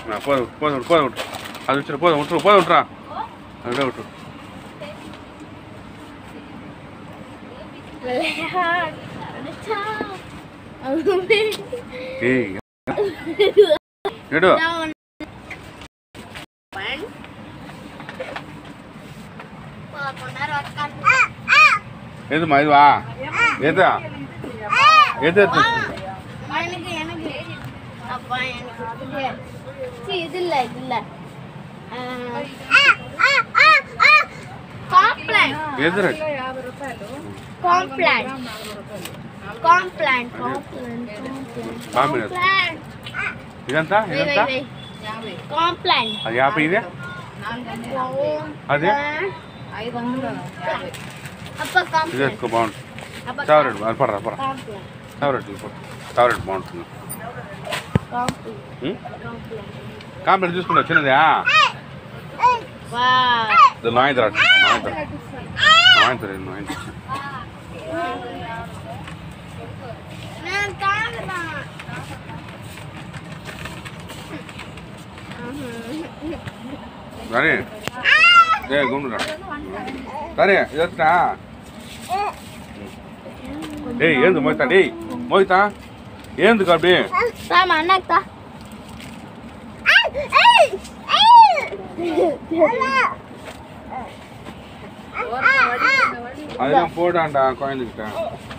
போதும் விட்டு அது வச்சுரு போதும் விட்டுறா அப்படியே விட்டுரு ஏய் எடு எதுமா இதுவா எதா எது இது இல்ல காம்ப்ளான் எது காம்ப்ளான் ఇదంతా కాంప్లాన్ అది 50 ಇದೆ అదే ఇది ఎక్కువ బాగుంటుంది ఫేవరెట్ బాగుంటుంది కాంప్లెక్స్ చూసుకుంటా చిన్నదా నాయంత్ర Rani, gumra. Rani, idatna. Hey, yendu moita, hey, moita. Yendu kabdi. Sama anakta. Adela podanda coin kitta.